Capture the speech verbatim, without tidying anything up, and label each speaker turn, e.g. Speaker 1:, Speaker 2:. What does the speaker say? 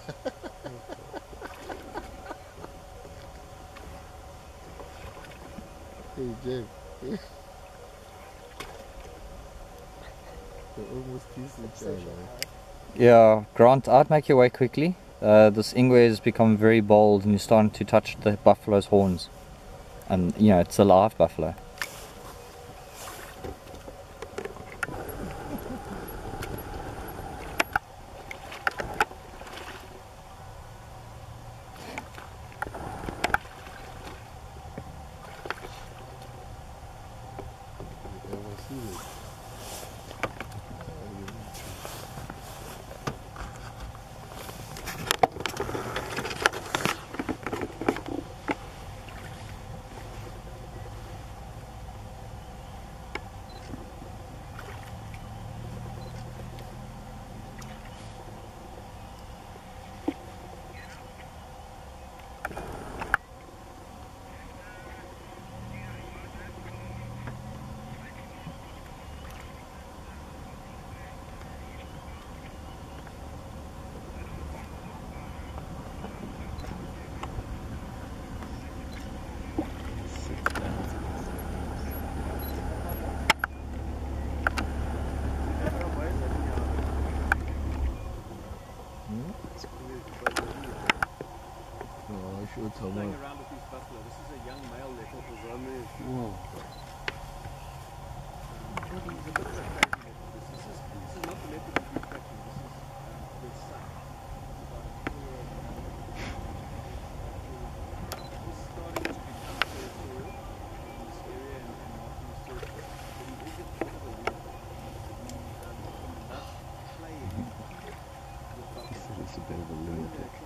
Speaker 1: Hey, Jim. They're almost kissing each other.
Speaker 2: Yeah, Grant, I'd make your way quickly. Uh, this Ingwe has become very bold and you're starting to touch the buffalo's horns. And, you know, it's a live buffalo.
Speaker 1: Sure, tell
Speaker 3: Playing around with these buffalo. This is a young male leopard.
Speaker 1: Whoa.
Speaker 3: This is, this is, this is not the leopard that we're tracking. This is um, the son. It's about a four He's starting to become territorial in this area and, and marking his territory. But he is a bit of a weird. He um, loves playing with buffalo.
Speaker 1: It's a bit of a lunatic.